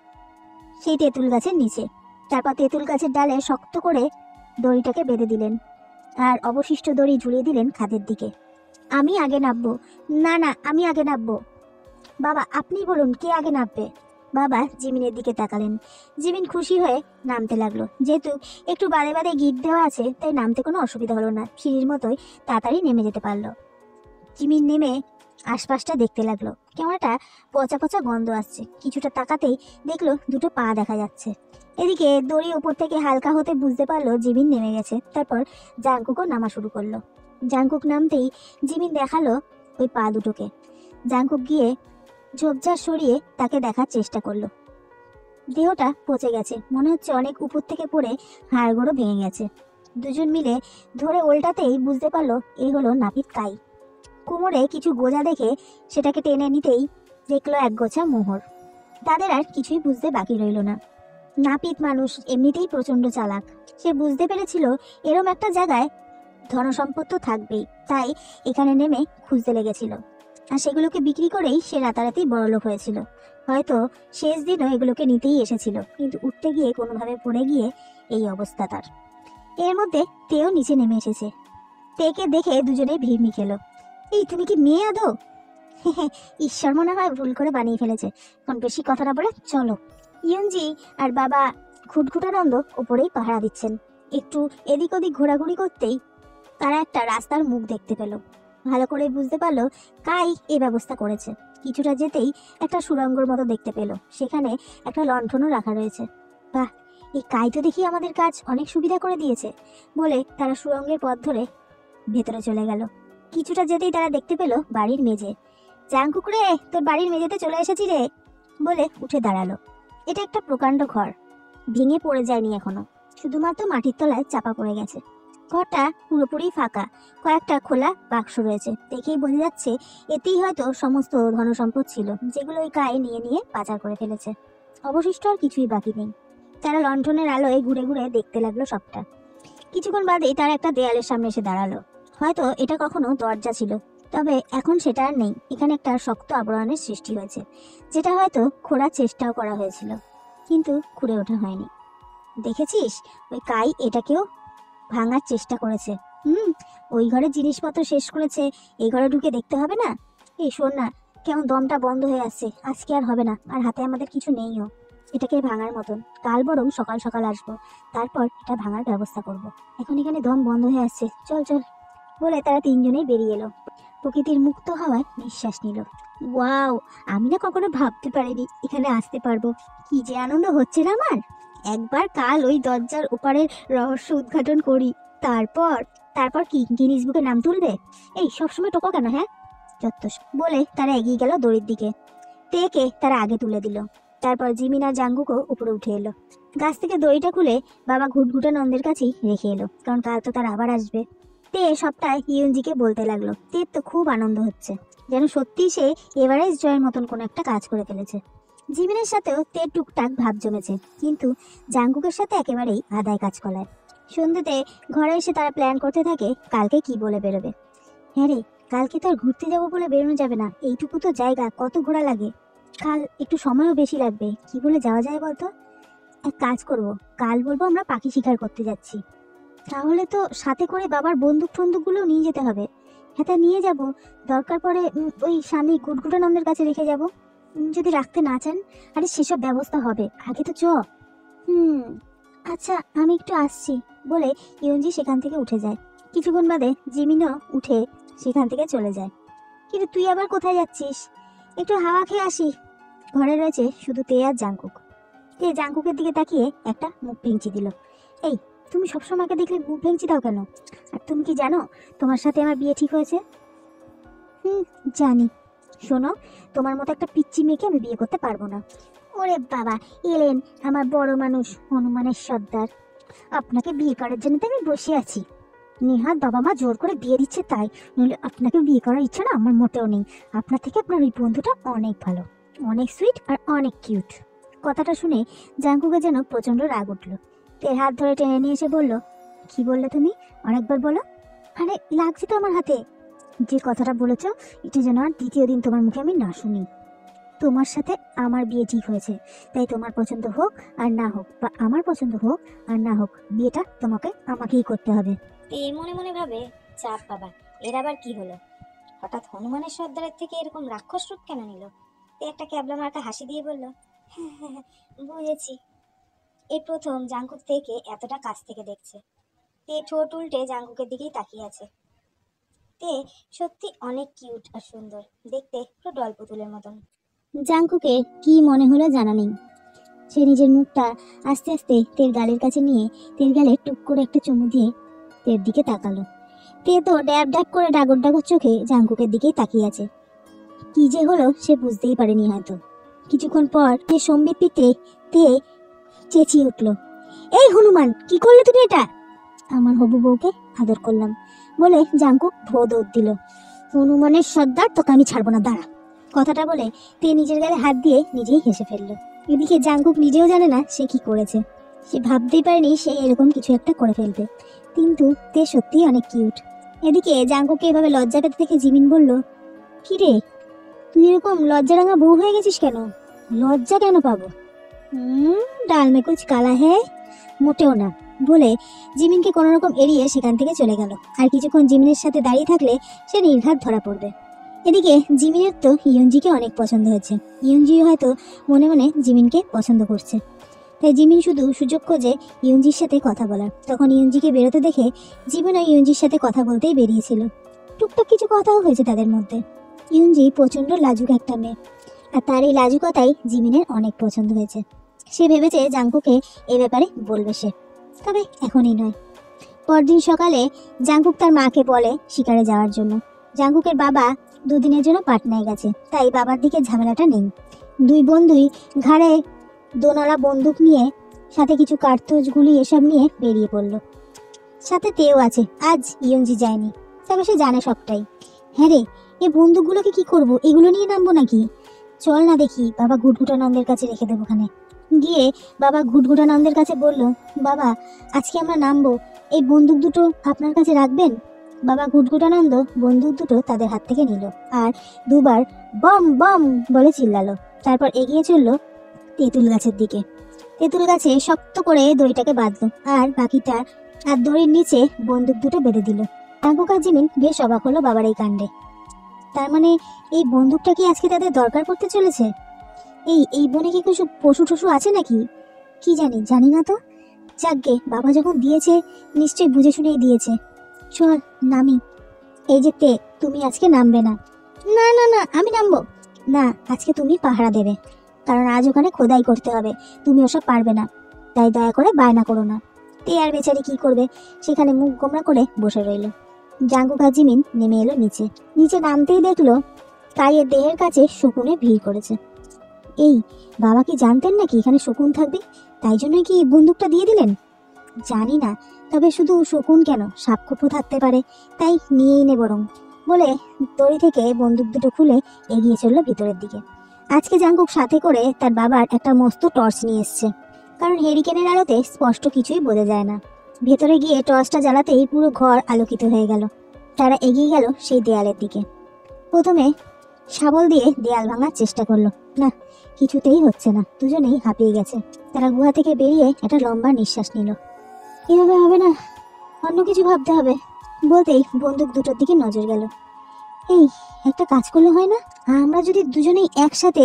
সেই তেঁতুল গাছের নিচে। তারপর তেঁতুল গাছের ডালে শক্ত করে দড়িটাকে বেঁধে দিলেন, আর অবশিষ্ট দড়ি ঝুলিয়ে দিলেন খাদের দিকে। আমি আগে নামবো। না না, আমি আগে নামবো। বাবা আপনি বলুন কে আগে নামবে? বাবা জিমিনের দিকে তাকালেন। জিমিন খুশি হয়ে নামতে লাগলো। যেহেতু একটু বাদে বাদে গিট দেওয়া আছে, তাই নামতে কোনো অসুবিধা হলো না, সিঁড়ির মতোই তাড়াতাড়ি নেমে যেতে পারলো। জিমিন নেমে আশপাশটা দেখতে লাগলো। কেমন একটা পচা পচা গন্ধ আসছে। কিছুটা তাকাতেই দেখলো দুটো পা দেখা যাচ্ছে। এদিকে দড়ি উপর থেকে হালকা হতে বুঝতে পারলো জিমিন নেমে গেছে। তারপর জাংকুকও নামা শুরু করলো। জাংকুক নামতেই জিমিন দেখালো ওই পা দুটোকে। জাংকুক গিয়ে ঝোপঝাড় সরিয়ে তাকে দেখার চেষ্টা করলো। দেহটা পচে গেছে, মনে হচ্ছে অনেক উপর থেকে পড়ে হাড়গোড়ও ভেঙে গেছে। দুজন মিলে ধরে ওল্টাতেই বুঝতে পারলো এই হলো নাপিত কাই। কোমরে কিছু গোজা দেখে সেটাকে টেনে নিতেই দেখলো এক গোছা মোহর। তাদের আর কিছুই বুঝতে বাকি রইল না। নাপিত মানুষ এমনিতেই প্রচন্ড চালাক। সে বুঝতে পেরেছিল এরম একটা জায়গায় ধনসম্পদ তো থাকবেই, তাই এখানে নেমে খুঁজতে লেগেছিল। আর সেগুলোকে বিক্রি করেই সে রাতারাতি বড়লোক হয়েছিল। হয়তো শেষ দিনও এগুলোকে নিতেই এসেছিল, কিন্তু উঠতে গিয়ে কোনোভাবে পড়ে গিয়ে এই অবস্থা তার। এর মধ্যে তেও নিচে নেমে এসেছে। তেকে দেখে দুজনে ভিড়মি খেলো। এই তুমি কি মেয়ে আদৌ? ঈশ্বর মনে হয় ভুল করে বানিয়ে ফেলেছে। এখন বেশি কথা না বলে চলো। ইয়ঞ্জি আর বাবা খুটখুটানন্দ ওপরেই পাহারা দিচ্ছেন। একটু এদিক ওদিক ঘোরাঘুরি করতেই তারা একটা রাস্তার মুখ দেখতে পেল। ভালো করে বুঝতে পারলো কাই এই ব্যবস্থা করেছে। কিছুটা যেতেই একটা সুড়ঙ্গর মতো দেখতে পেল। সেখানে একটা লণ্ঠনও রাখা রয়েছে। বাহ, এই কাই তো দেখি আমাদের কাজ অনেক সুবিধা করে দিয়েছে বলে তারা সুড়ঙ্গের পথ ধরে ভেতরে চলে গেল। কিছুটা যেতেই তারা দেখতে পেল বাড়ির মেঝে। জাংকুক রে, তোর বাড়ির মেঝেতে চলে এসেছি রে বলে উঠে দাঁড়ালো। এটা একটা প্রকাণ্ড ঘর, ভেঙে পড়ে যায়নি এখনো, শুধুমাত্র মাটির তলায় চাপা পড়ে গেছে। ঘরটা পুরোপুরি ফাঁকা, কয়েকটা খোলা বাক্স রয়েছে। দেখেই বোঝা যাচ্ছে এতেই হয়তো সমস্ত ধনসম্পদ ছিল, যেগুলো ওই কায়ে নিয়ে নিয়ে পাচার করে ফেলেছে। অবশিষ্ট আর কিছুই বাকি নেই। তারা লণ্ঠনের আলোয় ঘুরে ঘুরে দেখতে লাগলো সবটা। কিছুক্ষণ বাদেই তারা একটা দেয়ালের সামনে এসে দাঁড়ালো। হয়তো এটা কখনো দরজা ছিল, তবে এখন সেটা আর নেই। এখানে একটা শক্ত আবরণের সৃষ্টি হয়েছে, যেটা হয়তো খোঁড়ার চেষ্টাও করা হয়েছিল, কিন্তু খুঁড়ে ওঠা হয়নি। দেখেছিস, ওই কাই এটাকেও ভাঙার চেষ্টা করেছে। হুম, ওই ঘরে জিনিসপত্র শেষ করেছে, এই ঘরে ঢুকে দেখতে হবে না? এই শোন না, কেমন দমটা বন্ধ হয়ে আসছে। আজকে আর হবে না, আর হাতে আমাদের কিছু নেইও এটাকে ভাঙার মতন। কাল বরং সকাল সকাল আসবো, তারপর এটা ভাঙার ব্যবস্থা করব। এখন এখানে দম বন্ধ হয়ে আসছে, চল চল বলে তারা তিনজনেই বেরিয়ে এলো। প্রকৃতির মুক্ত হাওয়ায় নিঃশ্বাস নিল। ওয়াও, আমি না কখনো ভাবতে পারিনি এখানে আসতে পারবো। কি যে আনন্দ হচ্ছে না আমার। একবার কাল ওই দরজার ওপারের রহস্য উদ্ঘাটন করি, তারপর তারপর কি গিনিস বুকে নাম তুলবে? এই সবসময় টোকা কেন? হ্যাঁ, যত্তস বলে তারা এগিয়ে গেল দড়ির দিকে। তেকে তারা আগে তুলে দিল। তারপর জিমিন আর জাঙ্গুকও উপরে উঠে এলো। গাছ থেকে দড়িটা খুলে বাবা ঘুটঘুটানন্দের কাছেই রেখে এলো, কারণ কাল তো তারা আবার আসবে। তে সবটা ইয়ঞ্জিকে বলতে লাগলো। তের তো খুব আনন্দ হচ্ছে, যেন সত্যিই সে এভারেস্ট জয়ের মতন কোনো একটা কাজ করে ফেলেছে। জিমিনের সাথেও তের টুকটাক ভাব জমেছে, কিন্তু জাঙ্গুকের সাথে একেবারেই আদায় কাজ করায়। সন্ধ্যেতে ঘরে এসে তারা প্ল্যান করতে থাকে কালকে কি বলে বেরোবে। হ্যাঁ রে, কালকে তো আর ঘুরতে যাবো বলে বেরোনো যাবে না। এইটুকু তো জায়গা, কত ঘোরা লাগে। কাল একটু সময়ও বেশি লাগবে। কি বলে যাওয়া যায় বলতো? এক কাজ করব, কাল বলবো আমরা পাখি শিকার করতে যাচ্ছি। তাহলে তো সাথে করে বাবার বন্দুক টন্দুকগুলো নিয়ে যেতে হবে। হ্যাঁ, তা নিয়ে যাব। দরকার পড়ে ওই স্বামী গুটগুটানন্দের কাছে রেখে যাব, যদি রাখতে না চান। আরে সেসব ব্যবস্থা হবে, আগে তো চ। হুম, আচ্ছা আমি একটু আসছি বলে ইয়ঞ্জি সেখান থেকে উঠে যায়। কিছুক্ষণ বাদে জিমিনও উঠে সেখান থেকে চলে যায়। কিন্তু তুই আবার কোথায় যাচ্ছিস? একটু হাওয়া খেয়ে আসি। ঘরে রয়েছে শুধু তে আর জাঙ্কুক। তে জাঙ্কুকের দিকে তাকিয়ে একটা মুখ ভেঙচি দিল। এই, তুমি সবসময় আমাকে দেখলে মুখ ভেঙচি দাও কেন? আর তুমি কি জানো তোমার সাথে আমার বিয়ে ঠিক হয়েছে? হুম, জানি। শোনো, তোমার মতো একটা পিচ্চি মেয়েকে আমি বিয়ে করতে পারবো না। ওরে বাবা, এলেন আমার বড় মানুষ হনুমানের সর্দার। আপনাকে বিয়ে করার জন্য তো আমি বসে আছি। নেহাত বাবা মা জোর করে বিয়ে দিচ্ছে তাই, নইলে আপনাকে বিয়ে করার ইচ্ছা না আমার মোটেও নেই। আপনার থেকে আপনার ওই বন্ধুটা অনেক ভালো, অনেক সুইট আর অনেক কিউট। কথাটা শুনে জাঙ্কুকে যেন প্রচন্ড রাগ উঠল। তের হাত ধরে টেনে নিয়ে এসে বলল, কি বললে তুমি? আরেকবার বলো। আরে লাগছে তো আমার হাতে। যে কথাটা বলেছ এটা যেন আর দ্বিতীয় দিন তোমার মুখে আমি না শুনি। তোমার সাথে আমার বিয়ে ঠিক হয়েছে, তাই তোমার পছন্দ হোক আর না হোক, বা আমার পছন্দ হোক আর না হোক, বিয়েটা তোমাকে আমাকেই করতে হবে। তে মনে মনে ভাবে, চাপ বাবা, এর আবার কি হলো? হঠাৎ হনুমানের সর্দারের থেকে এরকম রাক্ষস রূপ কেন নিল? তে একটা ক্যাবলা মার্কা হাসি দিয়ে বলল, হ্যাঁ হ্যাঁ হ্যাঁ, বুঝেছি। এই প্রথম জাঙ্কুক থেকে এতটা কাছ থেকে দেখছে। তে ঠোঁট উল্টে জাঙ্কুকের দিকেই তাকিয়ে আছে। তে সত্যি অনেক কিউট আর সুন্দর, দেখতে পুরো ডল পুতুলের মতন। জাঙ্কুকে কি মনে হলো জানা নেই। সে নিজের মুখটা আস্তে আস্তে তের গালের কাছে নিয়ে তের গালে টুক করে একটা চুমু দিয়ে তের দিকে তাকালো। তে তো ড্যাব ড্যাব করে ডাগর ডাগর চোখে জাঙ্কুকের দিকেই তাকিয়ে আছে। কি যে হলো সে বুঝতেই পারেনি হয়তো। কিছুক্ষণ পর তে সম্বিত পিতে তে চেঁচিয়ে উঠল, এই হনুমান, কি করলে তুমি এটা? আমার হবু বউকে আদর করলাম বলে জাঙ্কুক ভো দৌড় দিল। হনুমানের সর্দার, তোকে আমি ছাড়বো না, দাঁড়া। কথাটা বলে তে নিজের গালে হাত দিয়ে নিজেই হেসে ফেললো। এদিকে জাঙ্কুক নিজেও জানে না সে কি করেছে। সে ভাবতেই পারেনি সে এরকম কিছু একটা করে ফেলবে, কিন্তু তে সত্যিই অনেক কিউট। এদিকে জাঙ্কুককে এভাবে লজ্জা পেতে দেখে জিমিন বলল, কি রে, তুই এরকম লজ্জারাঙা বউ হয়ে গেছিস কেন? লজ্জা কেন পাবো? হুম ডাল মে কুচ কালা হ্যায়, মোটেও না, বলে জিমিনকে কোনো রকম এড়িয়ে সেখান থেকে চলে গেল। আর কিছুক্ষণ জিমিনের সাথে দাঁড়িয়ে থাকলে সে নির্ঘাত ধরা পড়বে। এদিকে জিমিনের তো ইয়ঞ্জিকে অনেক পছন্দ হয়েছে। ইয়ঞ্জিও হয়তো মনে মনে জিমিনকে পছন্দ করছে, তাই জিমিন শুধু সুযোগ খোঁজে ইয়ঞ্জির সাথে কথা বলার। তখন ইয়ঞ্জিকে বেরোতে দেখে জিমিনও ইয়ঞ্জির সাথে কথা বলতেই বেরিয়েছিল। টুকটাক কিছু কথাও হয়েছে তাদের মধ্যে। ইয়ঞ্জি প্রচণ্ড লাজুক একটা মেয়ে, আর তার এই লাজুকতাই জিমিনের অনেক পছন্দ হয়েছে। সে ভেবেছে জাঙ্কুকে এ ব্যাপারে বলবে সে, তবে এখনই নয়। পরদিন সকালে জাঙ্কুক তার মাকে বলে শিকারে যাওয়ার জন্য। জাঙ্কুকের বাবা দুদিনের জন্য পাটনায় গেছে, তাই বাবার দিকে ঝামেলাটা নেই। দুই বন্ধুই ঘাড়ে দোনালা বন্দুক নিয়ে, সাথে কিছু কার্তুজ গুলি এসব নিয়ে বেরিয়ে পড়ল। সাথে তেও আছে, আজ ইয়ঞ্জি যায়নি, তবে সে জানে সবটাই। হ্যাঁ রে, এই বন্দুকগুলোকে কি করব? এগুলো নিয়ে নামবো নাকি? চল না দেখি, বাবা ঘুটঘুটানন্দের কাছে রেখে দেবো ওখানে। গিয়ে বাবা ঘুটঘুটানন্দের কাছে বলল, বাবা আজকে আমরা নামবো, এই বন্দুক দুটো আপনার কাছে রাখবেন? বাবা ঘুটঘুটানন্দ বন্দুক দুটো তাদের হাত থেকে নিল আর দুবার বম বম বলে চিল্লালো। তারপর এগিয়ে চলল তেঁতুল গাছের দিকে। তেঁতুল গাছে শক্ত করে দড়িটাকে বাঁধলো আর বাকিটা আর দড়ির নিচে বন্দুক দুটো বেঁধে দিল। জাঙ্কুক আর জিমিন বেশ অবাক হলো বাবার এই কাণ্ডে। তার মানে এই বন্দুকটা কি আজকে তাদের দরকার পড়তে চলেছে? এই এই বনে কি কিছু পশু টশু আছে নাকি? কি জানি, জানি না তো। যাকগে, বাবা যখন দিয়েছে নিশ্চয়ই বুঝে শুনেই দিয়েছে। চল নামি। এই যে তে, তুমি আজকে নামবে না। না না না, আমি নামবো না। আজকে তুমি পাহারা দেবে, কারণ আজ ওখানে খোদাই করতে হবে, তুমি ওসব পারবে না, তাই দয়া করে বায়না করো না। তে আর বেচারি কি করবে, সেখানে মুখ গোমরা করে বসে রইল। জাঙ্কুক আর জিমিন নেমে এলো নিচে। নিচে নামতেই দেখলো কাইয়ের দেহের কাছে শকুনে ভিড় করেছে। এই বাবা কি জানতেন নাকি এখানে শকুন থাকবে, তাই জন্যই কি বন্দুকটা দিয়ে দিলেন? জানি না, তবে শুধু শকুন কেন, সাপখোপও থাকতে পারে, তাই নিয়েই নে বরং, বলে দড়ি থেকে বন্দুক দুটো খুলে এগিয়ে চললো ভিতরের দিকে। আজকে জাঙ্কুক সাথে করে তার বাবার একটা মস্ত টর্চ নিয়ে এসছে, কারণ হেরিকেনের আলোতে স্পষ্ট কিছুই বোঝা যায় না। ভেতরে গিয়ে টর্চটা জ্বালাতেই পুরো ঘর আলোকিত হয়ে গেল। তারা এগিয়ে গেল সেই দেয়ালের দিকে। প্রথমে শাবল দিয়ে দেয়াল ভাঙার চেষ্টা করলো, না কিছুতেই হচ্ছে না, দুজনেই হাঁপিয়ে গেছে। তারা গুহা থেকে বেরিয়ে একটা লম্বা নিঃশ্বাস নিল। এভাবে হবে না, অন্য কিছু ভাবতে হবে, বলতেই বন্দুক দুটোর দিকে নজর গেল। এই একটা কাজ করলে হয় না? আমরা যদি দুজনেই একসাথে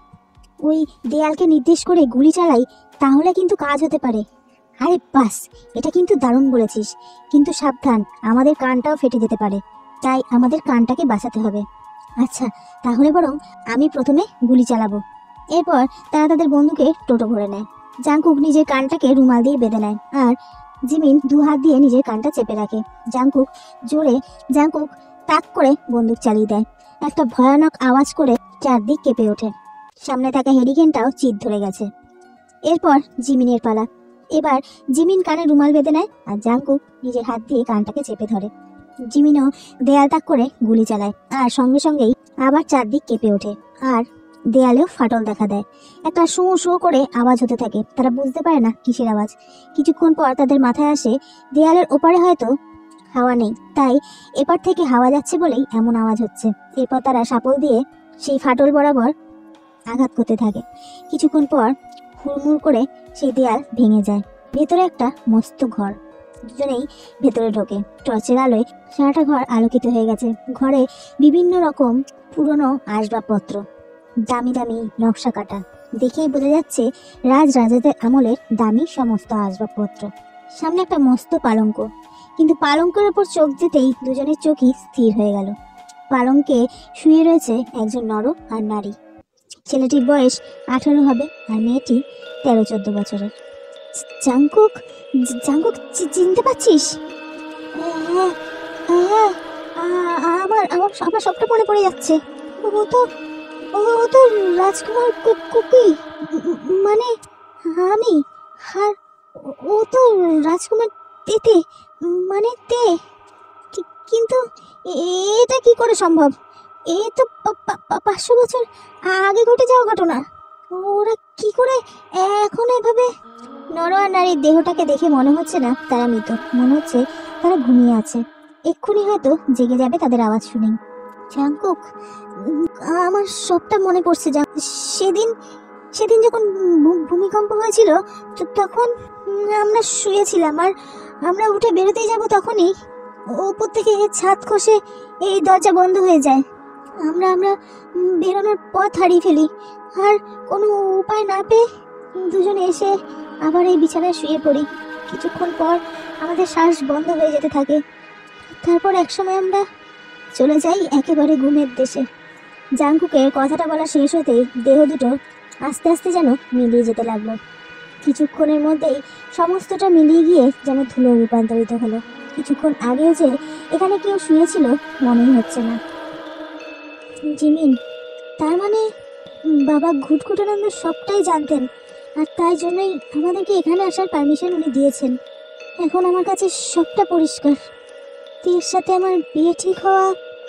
ওই দেয়ালকে নির্দেশ করে গুলি চালাই, তাহলে কিন্তু কাজ হতে পারে। আরে বাস, এটা কিন্তু দারুণ বলেছিস, কিন্তু সাবধান, আমাদের কানটাও ফেটে যেতে পারে, তাই আমাদের কানটাকে বাঁচাতে হবে। আচ্ছা তাহলে বরং আমি প্রথমে গুলি চালাবো। এরপর তারা তাদের বন্দুকে টোটো ভরে নেয়। জাঙ্কুক নিজের কানটাকে রুমাল দিয়ে বেঁধে নেয় আর জিমিন দু হাত দিয়ে নিজের কানটা চেপে রাখে। জাঙ্কুক জোরে জাঙ্কুক তাক করে বন্দুক চালিয়ে দেয়। একটা ভয়ানক আওয়াজ করে চারদিক কেঁপে ওঠে। সামনে থাকা হেরিকেনটাও চিৎ ধরে গেছে। এরপর জিমিনের পালা। এবার জিমিন কানে রুমাল বেঁধে নেয় আর জাঙ্কুক নিজের হাত দিয়ে কানটাকে চেপে ধরে। জিমিনও দেয়াল তাক করে গুলি চালায় আর সঙ্গে সঙ্গেই আবার চারদিক কেঁপে ওঠে আর দেয়ালেও ফাটল দেখা দেয়। একটা শো শো করে আওয়াজ হতে থাকে। তারা বুঝতে পারে না কিসের আওয়াজ। কিছুক্ষণ পর তাদের মাথায় আসে দেয়ালের ওপারে হয়তো হাওয়া নেই, তাই এপার থেকে হাওয়া যাচ্ছে বলেই এমন আওয়াজ হচ্ছে। এরপর তারা শাপল দিয়ে সেই ফাটল বরাবর আঘাত করতে থাকে। কিছুক্ষণ পর হুড়মুড় করে সেই দেয়াল ভেঙে যায়। ভেতরে একটা মস্ত ঘর। দুজনেই ভেতরে ঢোকে। টর্চের আলোয় সারাটা ঘর আলোকিত হয়ে গেছে। ঘরে বিভিন্ন রকম পুরনো আসবাবপত্র, দামি দামি নকশা কাটা। দেখেই বোঝা যাচ্ছে রাজ রাজাদের আমলের দামি সমস্ত আসবাবপত্র। সামনে একটা মস্ত পালঙ্ক, কিন্তু পালঙ্কের ওপর চোখ যেতেই দুজনের চোখই স্থির হয়ে গেল। পালঙ্কে শুয়ে রয়েছে একজন নর আর নারী। ছেলেটির বয়স আঠারো হবে আর মেয়েটি তেরো চোদ্দ বছরের। জাঙ্কুক, জাঙ্কুক চি- চিনতে পারছিস? হ্যাঁ, হ্যাঁ, আ- আমার আমার আমার সবটা মনে পড়ে যাচ্ছে। ও তো ও তো রাজকুমার কু- কুকি, উম, মানে আমি। আর ও ও তো রাজকুমার তেতে, মানে তে। কি- কিন্তু এ- এটা কি করে সম্ভব? এ তো পা- পা- পা- পাঁচশো বছর আগে ঘটে যাওয়া ঘটনা। ওরা কি করে এখন এভাবে? নর আর নারীর দেহটাকে দেখে মনে হচ্ছে না তারা মৃত, মনে হচ্ছে তারা ঘুমিয়ে আছে। এক্ষুনি হয়তো জেগে যাবে তাদের আওয়াজ শুনেই। জাঙ্কুক, উম, আমার সবটা মনে পড়ছে। যা সেদিন সেদিন যখন ভূ- ভূমিকম্প হয়েছিল, তো তখন উম, আমরা শুয়েছিলাম আর আমরা উঠে বেরোতেই যাব তখনই উপর থেকে ছাদ খসে এই দরজা বন্ধ হয়ে যায়। আমরা আমরা উম, বেরোনোর পথ হারিয়ে ফেলি আর কোনো উপায় না পেয়ে দুজনে এসে আবার এই বিছানায় শুয়ে পড়ি। কিছুক্ষণ পর আমাদের শ্বাস বন্ধ হয়ে যেতে থাকে। তারপর একসময় আমরা চলে যাই একেবারে ঘুমের দেশে। জাঙ্কুকের কথাটা বলা শেষ হতেই দেহ দুটো আস্তে আস্তে যেন মিলিয়ে যেতে লাগলো। কিছুক্ষণের মধ্যেই সমস্তটা মিলিয়ে গিয়ে যেন ধুলো রূপান্তরিত হলো। কিছুক্ষণ আগেও যে এখানে কেউ শুয়েছিল মনেই হচ্ছে না। জিমিন, তার মানে উম, বাবা ঘুটঘুটানন্দ সবটাই জানতেন আর তাই জন্যই আমাদেরকে এখানে আসার পারমিশন উনি দিয়েছেন। এখন আমার কাছে সবটা পরিষ্কার। তের সাথে আমার বিয়ে ঠিক হওয়া,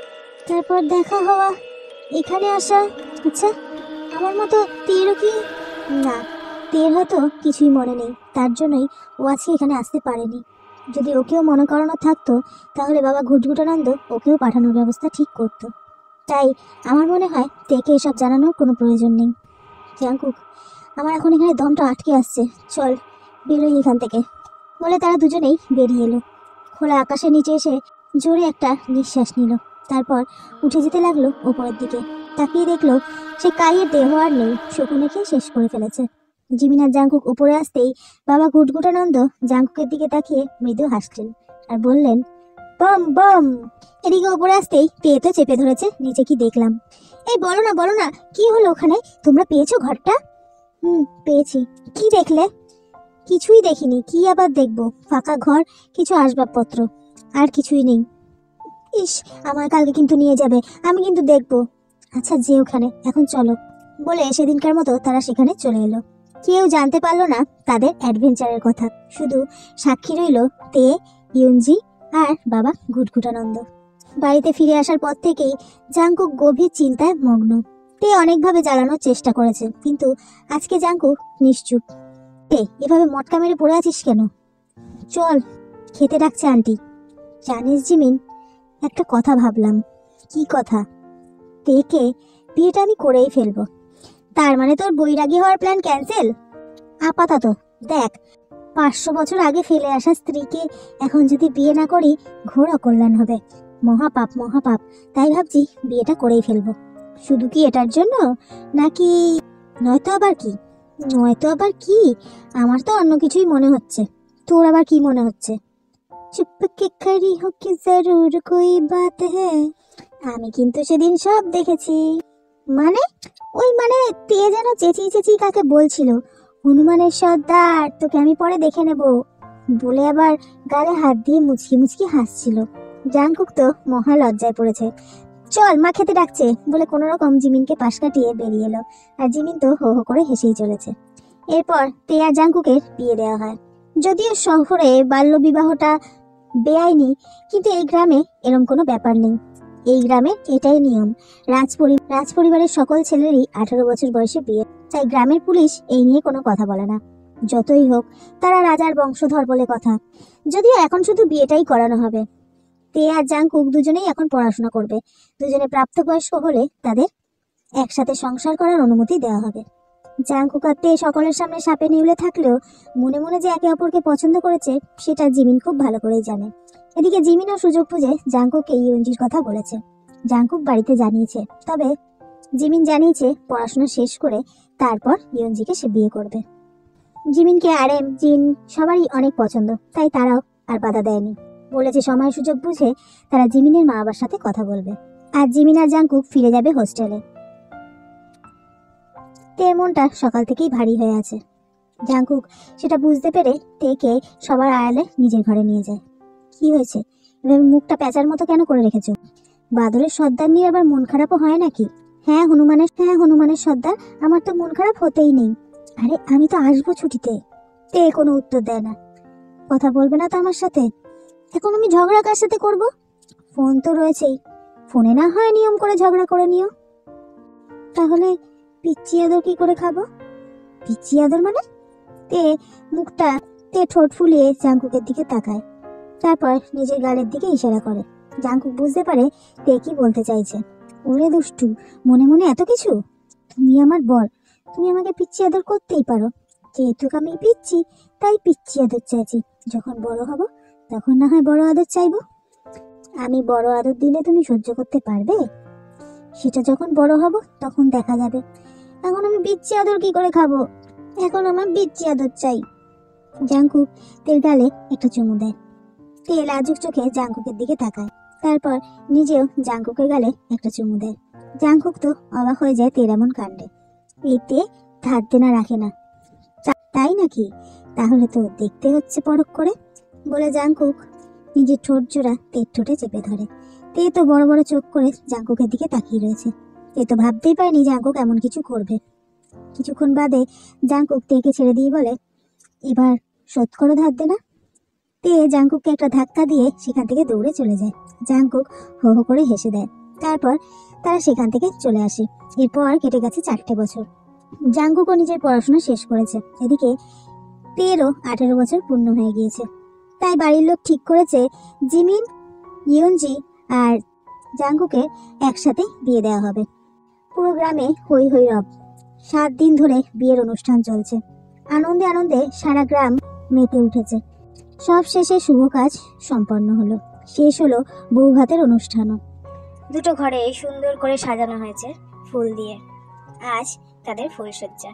তারপর দেখা হওয়া, এখানে আসা। আচ্ছা, আমার মতো তেরও কি? না, তের হয়তো কিছুই মনে নেই, তার জন্যই ও আজকে এখানে আসতে পারেনি। যদি ওকেও মনে করানো থাকতো তাহলে বাবা ঘুটঘুটানন্দ ওকেও পাঠানোর ব্যবস্থা ঠিক করতো। তাই আমার মনে হয় তেকে এসব জানানোর কোনো প্রয়োজন নেই। জাঙ্কুক, আমার এখন এখানে দমটা আটকে আসছে, চল বেরোই এখান থেকে। বলে তারা দুজনেই বেরিয়ে এলো। খোলা আকাশের নিচে এসে জোরে একটা নিঃশ্বাস নিল। তারপর উঠে যেতে লাগলো ওপরের দিকে। তাকিয়ে দেখলো সে কাইয়ের দেহ আর নেই, শকুনে খেয়ে শেষ করে ফেলেছে। জিমিন আর জাঙ্কুক উপরে আসতেই বাবা ঘুটঘুটানন্দ জাঙ্কুকের দিকে তাকিয়ে মৃদু হাসলেন আর বললেন, বম বম। এদিকে ওপরে আসতেই পেয়ে তো চেপে ধরেছে, নিচে কি দেখলাম। এই বলো না বলো না, কি হলো ওখানে? তোমরা পেয়েছো ঘরটা? হুম, পেয়েছি। কি দেখলে? কিছুই দেখিনি, কি আবার দেখবো? ফাঁকা ঘর, কিছু আসবাবপত্র, আর কিছুই নেই। ইস, আমার কালকে কিন্তু নিয়ে যাবে, আমি কিন্তু দেখবো। আচ্ছা যে ওখানে, এখন চলো। বলে সেদিনকার মতো তারা সেখানে চলে এলো। কেউ জানতে পারলো না তাদের অ্যাডভেঞ্চারের কথা, শুধু সাক্ষী রইল তে, ইউনজি আর বাবা ঘুটঘুটানন্দ। বাড়িতে ফিরে আসার পর থেকেই জাঙ্কুক গভীর চিন্তায় মগ্ন। তে অনেকভাবে জ্বালানোর চেষ্টা করেছে, কিন্তু আজকে জাঙ্কুক নিশ্চুপ। তে, এভাবে মটকা মেরে পড়ে আছিস কেন? চল, খেতে ডাকছে আন্টি। জানিস জিমিন, একটা কথা ভাবলাম। কি কথা? তেকে বিয়েটা আমি করেই ফেলবো। তার মানে তোর বৈরাগী হওয়ার প্ল্যান ক্যান্সেল? আপাতত। দেখ, পাঁচশো বছর আগে ফেলে আসা স্ত্রীকে এখন যদি বিয়ে না করি ঘোর অকল্যাণ হবে। মহাপাপ মহাপাপ। তাই ভাবছি বিয়েটা করেই ফেলবো। শুধু কি এটার জন্য, নাকি নয়তো আবার কি? নয়তো আবার কি? আমার তো অন্য কিছুই মনে হচ্ছে। তোর আবার কি মনে হচ্ছে? চুপকে খড়ি হো কি জরুর কোই বাত হ্যায়। আমি কিন্তু সেদিন সব দেখেছি। মানে? ওই মানে তে যেন চেঁচিয়ে চেঁচিয়ে কাকে বলছিল, হনুমানের সর্দার, তোকে আমি পরে দেখে নেব বলে আবার গালে হাত দিয়ে মুচকি মুচকি হাসছিল। জাঙ্কুক তো মহা লজ্জায় পড়েছে। চল, মা খেতে ডাকছে বলে কোনো রকম জিমিনকে পাশ কাটিয়ে বেরিয়ে এলো। আর জিমিন তো হো হো করে হেসেই চলেছে। এরপর তে আর জাঙ্কুকের বিয়ে দেওয়া হয়। যদিও শহরে বাল্য বিবাহটা বেআইনি, কিন্তু এই গ্রামে এরম কোনো ব্যাপার নেই। এই গ্রামে এটাই নিয়ম। রাজপরি রাজপরিবারের সকল ছেলেরই আঠারো বছর বয়সে বিয়ে, তাই গ্রামের পুলিশ এই নিয়ে কোনো কথা বলে না। যতই হোক, তারা রাজার বংশধর বলে কথা। যদিও এখন শুধু বিয়েটাই করানো হবে। তে আর জাংকুক দুজনেই এখন পড়াশোনা করবে। দুজনে প্রাপ্তবয়স্ক হলে তাদের একসাথে সংসার করার অনুমতি দেওয়া হবে। জাংকুক আর তে সকলের সামনে সাপে নেউলে থাকলেও মনে মনে যে একে অপরকে পছন্দ করেছে সেটা জিমিন খুব ভালো করেই জানে। এদিকে জিমিনও সুযোগ বুঝে জাংকুককে ইয়ঞ্জির কথা বলেছে। জাংকুক বাড়িতে জানিয়েছে, তবে জিমিন জানিয়েছে পড়াশোনা শেষ করে তারপর ইয়ঞ্জিকে সে বিয়ে করবে। জিমিনকে আর এম জিন সবারই অনেক পছন্দ, তাই তারাও আর বাধা দেয়নি। বলেছে সময় সুযোগ বুঝে তারা জিমিনের মা বাবার সাথে কথা বলবে। আর জিমিন আর জাংকুক ফিরে যাবে হোস্টেলে। তের মনটা সকাল থেকেই ভারী হয়ে আছে। জাংকুক সেটা বুঝতে পেরে তেকে সবার আড়ালে নিজের ঘরে নিয়ে যায়। কি হয়েছে, এভাবে মুখটা প্যাঁচার মতো কেন করে রেখেছো? বাদরের সর্দার নিয়ে আবার মন খারাপও হয় নাকি? হ্যাঁ হনুমানের হ্যাঁ হনুমানের সর্দার, আমার তো মন খারাপ হতেই নেই। আরে আমি তো আসবো ছুটিতে। তে কোনো উত্তর দেয় না। কথা বলবে না তো আমার সাথে? এখন আমি ঝগড়া কার সাথে করব? ফোন তো রয়েছেই, ফোনে না হয় নিয়ম করে ঝগড়া করে নিও। তাহলে পিচ্চি আদর কি করে খাবো? পিচ্চি আদর মানে? তে মুখটা তে ঠোঁট ফুলিয়ে জাংকুকের দিকে তাকায়, তারপর নিজের গালের দিকে ইশারা করে। জাংকুক বুঝতে পারে তে কি বলতে চাইছে। ওরে দুষ্টু, মনে মনে এত কিছু? তুমি আমার বর, তুমি আমাকে পিচ্চি আদর করতেই পারো। যেহেতু আমি পিচ্চি তাই পিচ্চি আদর চাইছি। যখন বড় হব তখন না হয় বড় আদর চাইবো। আমি বড় আদর দিলে তুমি সহ্য করতে পারবে? সেটা যখন বড় হব তখন দেখা যাবে। এখন আমি পিচ্চি আদর কি করে খাবো? এখন আমার পিচ্চি আদর চাই। জাংকুক তের গালে একটা চুমু দেয়। তে লাজুক চোখে জাংকুকের দিকে তাকায়, তারপর নিজেও জাংকুকের গালে একটা চুমু দেয়। জাংকুক তো অবাক হয়ে যায় তের এমন কাণ্ডে। এতে ধার দেনা রাখে না, তাই নাকি? তাহলে তো দেখতে হচ্ছে পরখ করে, বলে জাংকুক নিজের ঠোঁট জোড়া তের ঠোঁটে চেপে ধরে। তে তো বড় বড় চোখ করে জাংকুকের দিকে তাকিয়ে রয়েছে। তে তো ভাবতেই পারেনি জাংকুক এমন কিছু করবে। কিছুক্ষণ বাদে জাংকুক তেকে ছেড়ে দিয়ে বলে, এবার শোধ করো ধার দেনা। তে জাংকুককে একটা ধাক্কা দিয়ে সেখান থেকে দৌড়ে চলে যায়। জাংকুক হো হো করে হেসে দেয়। তারপর তারা সেখান থেকে চলে আসে। এরপর কেটে গেছে চারটে বছর। জাংকুকও নিজের পড়াশোনা শেষ করেছে। এদিকে তেরও আঠেরো বছর পূর্ণ হয়ে গিয়েছে। তাই বাড়ির লোক ঠিক করেছে জিমিন, ইয়ঞ্জি আর জাংকুকের একসাথে বিয়ে দেওয়া হবে। পুরো গ্রামে হই হই রব। সাত দিন ধরে বিয়ের অনুষ্ঠান চলছে। আনন্দে আনন্দে সারা গ্রাম মেতে উঠেছে। সব শেষে শুভ কাজ সম্পন্ন হলো। শেষ হলো বউ ভাতের অনুষ্ঠানও। দুটো ঘরে সুন্দর করে সাজানো হয়েছে ফুল দিয়ে। আজ তাদের ফুলসজ্জা।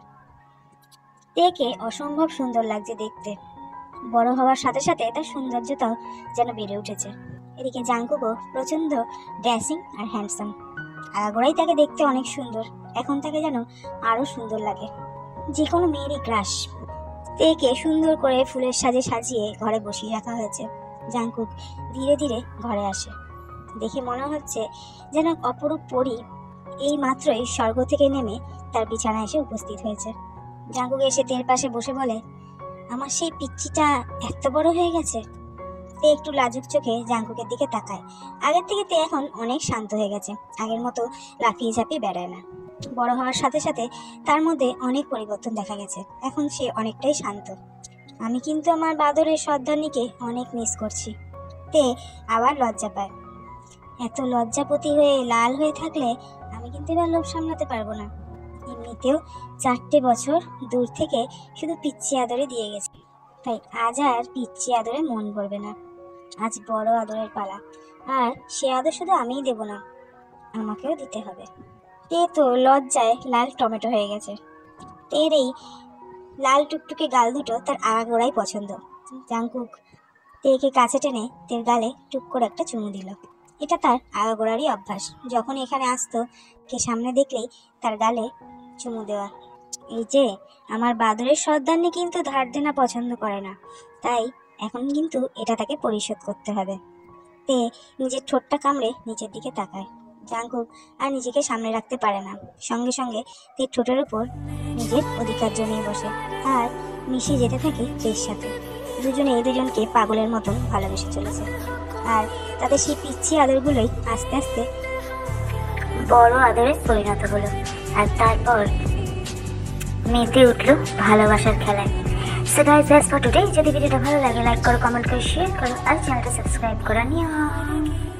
তেকে অসম্ভব সুন্দর লাগছে দেখতে। বড় হওয়ার সাথে সাথে তার সৌন্দর্যটাও যেন বেড়ে উঠেছে। এদিকে জাংকুকও প্রচন্ড ড্রেসিং আর হ্যান্ডসাম। আগাগোড়াই তাকে দেখতে অনেক সুন্দর, এখন তাকে যেন আরো সুন্দর লাগে। যে কোনো মেয়েরই ক্রাশ। তেকে সুন্দর করে ফুলের সাজে সাজিয়ে ঘরে বসিয়ে রাখা হয়েছে। জাংকুক ধীরে ধীরে ঘরে আসে। দেখে মনে হচ্ছে যেন অপরূপ পরী এই মাত্রই স্বর্গ থেকে নেমে তার বিছানায় এসে উপস্থিত হয়েছে। জাংকুক এসে তের পাশে বসে বলে, আমার সেই পিচ্চিটা এত বড় হয়ে গেছে। তে একটু লাজুক চোখে জাংকুকের দিকে তাকায়। আগের থেকে তে এখন অনেক শান্ত হয়ে গেছে। আগের মতো লাফিয়ে ঝাঁপিয়ে বেড়ায় না। বড় হওয়ার সাথে সাথে তার মধ্যে অনেক পরিবর্তন দেখা গেছে। এখন সে অনেকটাই শান্ত। আমি কিন্তু আমার বাদরের সর্দারনিকে অনেক মিস করছি। তে আবার লজ্জা পায়। এত লজ্জাপতি হয়ে লাল হয়ে থাকলে আমি কিন্তু এবার লোভ সামলাতে পারবো না। এমনিতেও চারটে বছর দূর থেকে শুধু পিচ্চি আদরে দিয়ে গেছে, তাই আজ আর পিচ্চি আদরে মন ভরবে না। আজ বড় আদরের পালা, আর সে আদর শুধু আমিই দেব না, আমাকেও দিতে হবে। তে তো লজ্জায় লাল টমেটো হয়ে গেছে। তের এই লাল টুকটুকে গাল দুটো তার আগাগোড়াই পছন্দ। জাংকুক তেকে কাছে টেনে তের গালে টুক করে একটা চুমু দিল। এটা তার আগাগোড়ারই অভ্যাস। যখন এখানে আসতো কে সামনে দেখলেই তার গালে চুমু দেওয়া। এই যে আমার বাদরের সর্দারনি কিন্তু ধার দেনা পছন্দ করে না, তাই এখন কিন্তু এটা তাকে পরিশোধ করতে হবে। তে নিজের ঠোঁটটা কামড়ে নিচের দিকে তাকায়। জাংকুক আর নিজেকে সামনে রাখতে পারে না। সঙ্গে সঙ্গে তের ঠোঁটের উপর নিজের অধিকার জমিয়ে বসে আর মিশে যেতে থাকে তের সাথে। দুজনে এই দুজনকে পাগলের মতন ভালোবেসে চলেছে। আর তাদের সেই পিচ্ছি আদরগুলোই আস্তে আস্তে বড় আদরে পরিণত হলো। আর তারপর মেতে উঠলো ভালোবাসার খেলায়। So guys that's for today. যদি ভিডিওটা ভালো লাগে লাইক করো, কমেন্ট করো, শেয়ার করো আর চ্যানেলটা সাবস্ক্রাইব করে নিও।